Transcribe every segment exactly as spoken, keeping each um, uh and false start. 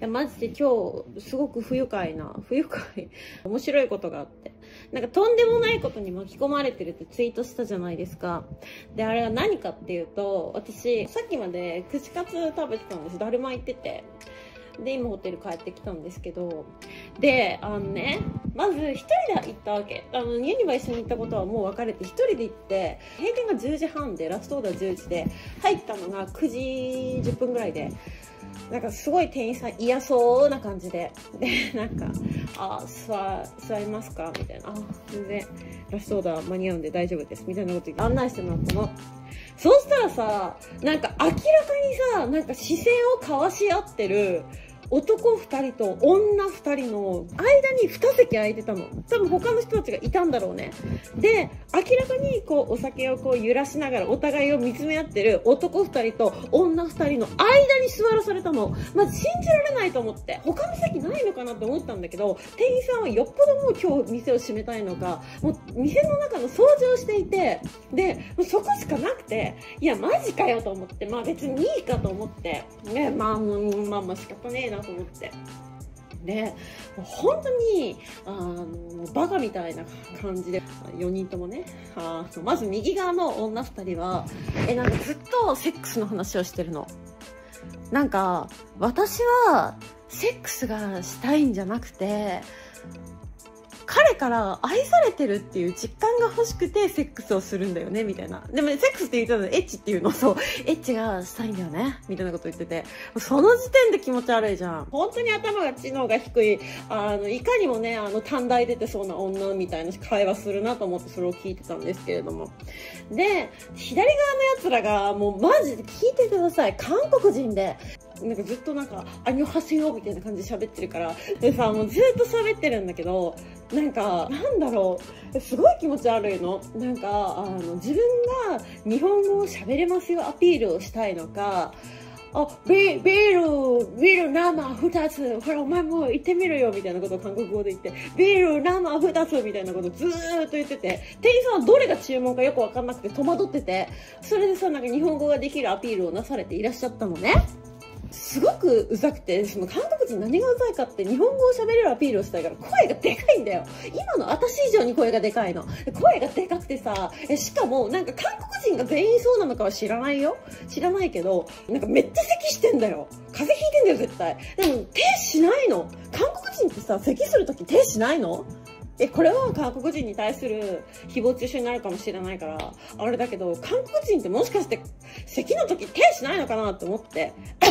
やマジで今日すごく不愉快な不愉快面白いことがあって、なんかとんでもないことに巻き込まれてるってツイートしたじゃないですか。であれは何かっていうと、私さっきまで串カツ食べてたんです。だるま行ってて、で今ホテル帰ってきたんですけど、であのね、まず一人で行ったわけ。あのユニバ一緒に行ったことはもう別れて一人で行って、閉店がじゅうじはんでラストオーダーじゅうじで入ったのがくじじゅっぷんぐらいで、なんかすごい店員さん嫌そうな感じで、でなんか「あ座座りますか?」みたいな「あ全然ラストオーダー間に合うんで大丈夫です」みたいなこと言って案内してもらったの。そうしたらさ、なんか明らかにさ、なんか視線を交わし合ってる男ふたりと女ふたりの間にに席空いてたの。多分他の人たちがいたんだろうね。で明らかにこうお酒をこう揺らしながらお互いを見つめ合ってる男ふたりと女ふたりの間に座らされたの。まず信じられないと思って、他の席ないのかなって思ったんだけど、店員さんはよっぽどもう今日店を閉めたいのか、もう店の中の掃除をしていて、でもうそこしかなくて、いやマジかよと思って、まあ別にいいかと思って、ね、まあまあまあ仕方ねえなと思って。で本当にあのバカみたいな感じでよにんともね、あまず右側の女ふたりはえなんかずっとセックスの話をしてるの。なんか私はセックスがしたいんじゃなくて、彼から愛されてるっていう実感が欲しくてセックスをするんだよねみたいな。でもセックスって言ったのエッチっていうの、そうエッチがしたいんだよねみたいなこと言ってて、その時点で気持ち悪いじゃん。本当に頭が知能が低い、あのいかにもねあの短大出てそうな女みたいな会話するなと思ってそれを聞いてたんですけれども、で左側のやつらがもうマジで聞いてください、韓国人でなんかずっとなんか「アニョハセヨ」みたいな感じで喋ってるから、でさもうずっと喋ってるんだけど、なんかなんだろう、すごい気持ち悪いの。なんかあの自分が日本語を喋れますよアピールをしたいのか、あビビールビール生ふたつほらお前も言ってみるよみたいなことを韓国語で言って、ビール生ふたつみたいなことをずーっと言ってて、店員さんはどれが注文かよく分かんなくて戸惑ってて、それでさなんか日本語ができるアピールをなされていらっしゃったのね。すごくうざくて、その韓国人何がうざいかって、日本語を喋れるアピールをしたいから声がでかいんだよ。今の私以上に声がでかいの。声がでかくてさ、えしかもなんか韓国人が全員そうなのかは知らないよ。知らないけど、なんかめっちゃ咳してんだよ。風邪ひいてんだよ絶対。でも手しないの。韓国人ってさ、咳するとき手しないの？えこれは韓国人に対する誹謗中傷になるかもしれないからあれだけど、韓国人ってもしかして咳の時手しないのかなって思って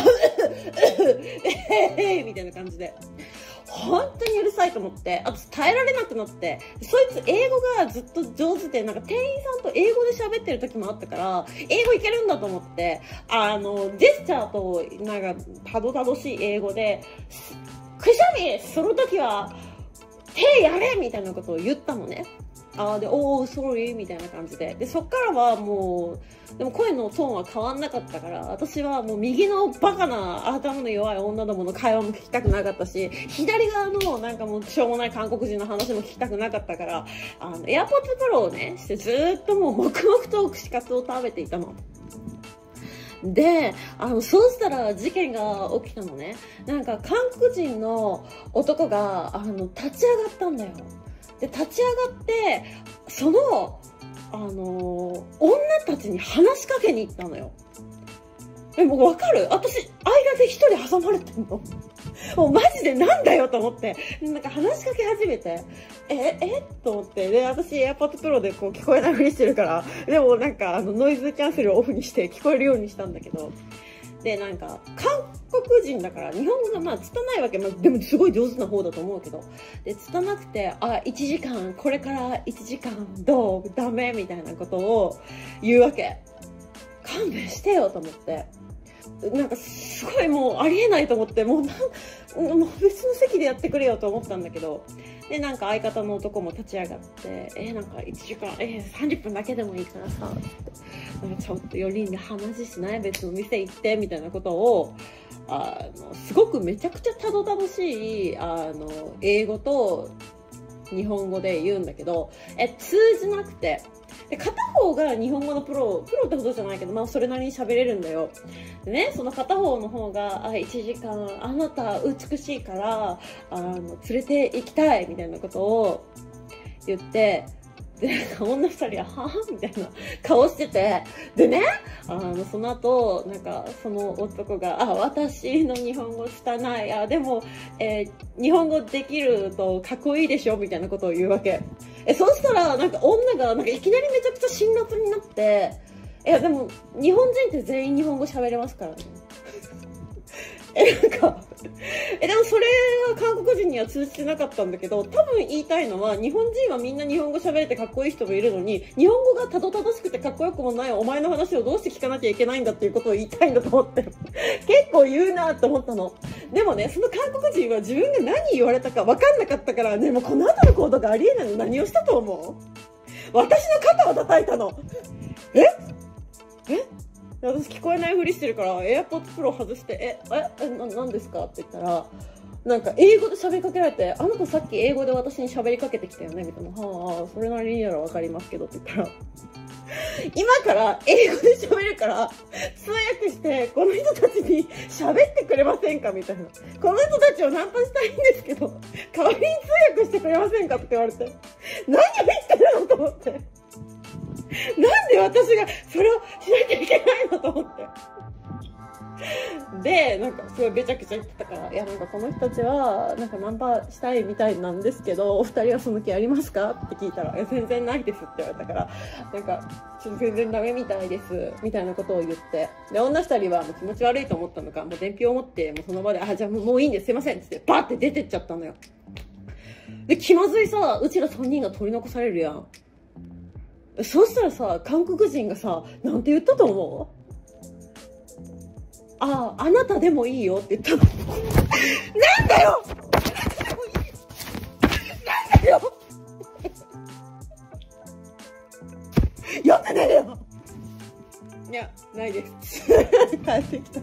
みたいな感じで本当にうるさいと思って、あと耐えられなくなって、そいつ英語がずっと上手で、なんか店員さんと英語で喋ってる時もあったから英語いけるんだと思って、あのジェスチャーとなんかたどたどしい英語で「クシャミその時は手やれ!」みたいなことを言ったのね。あで、おー、ソーリーみたいな感じで。で、そっからはもう、でも声のトーンは変わんなかったから、私はもう右のバカな頭の弱い女どもの会話も聞きたくなかったし、左側のなんかもうしょうもない韓国人の話も聞きたくなかったから、あの、エアポッドプロをね、してずーっともう黙々と串カツを食べていたの。で、あの、そうしたら事件が起きたのね。なんか韓国人の男が、あの、立ち上がったんだよ。で、立ち上がって、その、あのー、女たちに話しかけに行ったのよ。え、もうわかる？私、間で一人挟まれてんの。もうマジでなんだよと思って、なんか話しかけ始めて、え、えと思って、で、私、エアポッドプロでこう聞こえないふりしてるから、でもなんかあのノイズキャンセルをオフにして聞こえるようにしたんだけど、で、なんか、韓国人だから、日本語がまあ、拙いわけ、まあ、でもすごい上手な方だと思うけど、で、拙くて、あ、いちじかん、これからいちじかん、どうダメみたいなことを言うわけ。勘弁してよと思って。なんか、すごいもう、ありえないと思って、もうなん、もう別の席でやってくれよと思ったんだけど、で、なんか相方の男も立ち上がって、えー、なんかいちじかん、えー、さんじゅっぷんだけでもいいからさ、ってなんかちょっとよにんで話しない？別の店行って、みたいなことを、あの、すごくめちゃくちゃたどたどしい、あの、英語と日本語で言うんだけど、え、通じなくて、 で、片方が日本語のプロ、プロってほどじゃないけど、まあそれなりに喋れるんだよ。でね、その片方の方が、あ、いちじかん、あなた美しいから、あの、連れて行きたいみたいなことを言って、で、女二人は、はぁみたいな顔してて、でね、あの、その後、なんか、その男が、あ、私の日本語拙い、あ、でも、えー、日本語できるとかっこいいでしょみたいなことを言うわけ。え、そしたら、なんか女が、なんかいきなりめちゃくちゃ辛辣になって、いや、でも、日本人って全員日本語喋れますからね。え、なんか、え、でもそれは韓国人には通じてなかったんだけど、多分言いたいのは、日本人はみんな日本語喋れてかっこいい人もいるのに、日本語がたどたどしくてかっこよくもないお前の話をどうして聞かなきゃいけないんだっていうことを言いたいんだと思って。結構言うなって思ったの。でもね、その韓国人は自分が何言われたか分かんなかったから、ね、もうこの後の行動がありえないの。何をしたと思う？私の肩を叩いたの。ええ私聞こえないふりしてるから、AirPods Pro 外して、え、え、え、な、なんですかって言ったら、なんか英語で喋りかけられて、あなたさっき英語で私に喋りかけてきたよねみたいな。はあ、それなりにならわかりますけどって言ったら、今から英語で喋るから、通訳して、この人たちに喋ってくれませんかみたいな。この人たちをナンパしたいんですけど、代わりに通訳してくれませんかって言われて、何を言ってるのと思って。なんで私がそれをしなきゃいけないのと思って。で、なんかすごいべちゃくちゃ言ってたから、いやなんかこの人たちはなんかナンパしたいみたいなんですけど、お二人はその気ありますかって聞いたら、いや全然ないですって言われたから、なんかちょっと全然ダメみたいですみたいなことを言って、で女二人はもう気持ち悪いと思ったのか、もう伝票を持ってもうその場で、あ、じゃあもういいんですすいませんってバッて出てっちゃったのよ。で気まずいさ、うちら三人が取り残されるやん。そうしたらさ、韓国人がさ、なんて言ったと思う？ああ、あなたでもいいよって言ったの。なんだよ！なんだよ！やってねえよ！いや、ないです。帰ってきた。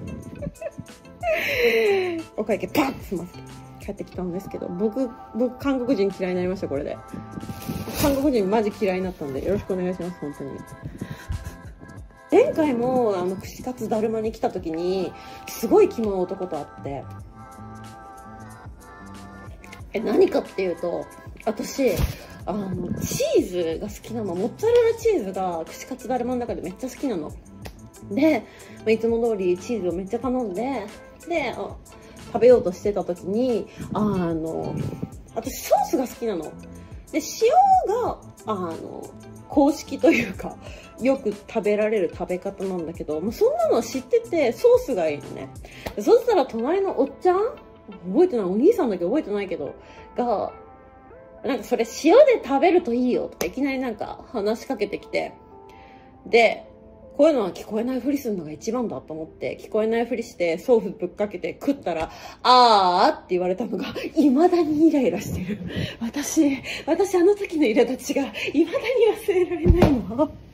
お会計パンって済ませて帰ってきたんですけど、僕、僕、韓国人嫌いになりました、これで。韓国人マジ嫌いになったんで、よろしくお願いします、本当に。前回も、あの、串カツだるまに来た時に、すごいキモい男と会って、え、何かっていうと、私、あの、チーズが好きなの。モッツァレラチーズが串カツだるまの中でめっちゃ好きなの。で、まあ、いつも通りチーズをめっちゃ頼んで、で、あ食べようとしてた時に、あの、私ソースが好きなの。で、塩が、あの、公式というか、よく食べられる食べ方なんだけど、もうそんなの知ってて、ソースがいいのね。そしたら隣のおっちゃん覚えてない、お兄さんだけ覚えてないけど、が、なんかそれ塩で食べるといいよとかいきなりなんか話しかけてきて、で、こういうのは聞こえないふりするのが一番だと思って、聞こえないふりしてソースぶっかけて食ったら、あーって言われたのが、未だにイライラしてる。私、私あの時の苛立ちが未だに忘れられないの。